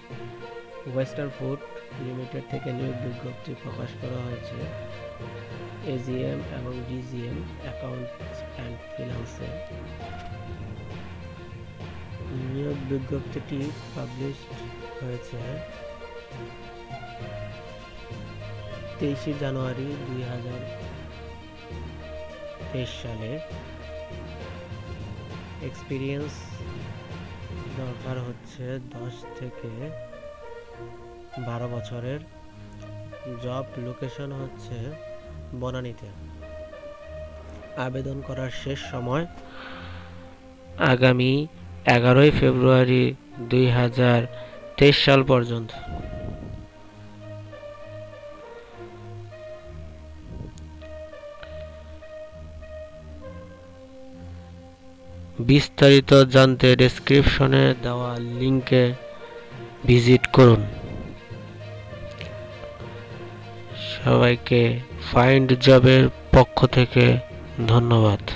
Western food limited থেকে নিয়োগ বিজ্ঞপ্তি প্রকাশ করা হয়েছে এজিএম এবং ডিজিএম অ্যাকাউন্টস অ্যান্ড ফিনান্সে। নিয়োগ বিজ্ঞপ্তিটি পাবলিশ হয়েছে 23 জানুয়ারি 2023 সালে। এক্সপিরিয়েন্স দরকার হচ্ছে 10 থেকে 12 বছরের। জব লোকেশন হচ্ছে বনানীতে। আবেদন করার শেষ সময় আগামী 11 ফেব্রুয়ারি 2023 সাল পর্যন্ত। বিস্তারিত জানতে ডেসক্রিপশনে দেওয়া লিংকে ভিজিট করুন। সবাইকে ফাইন্ড জবের পক্ষ থেকে ধন্যবাদ।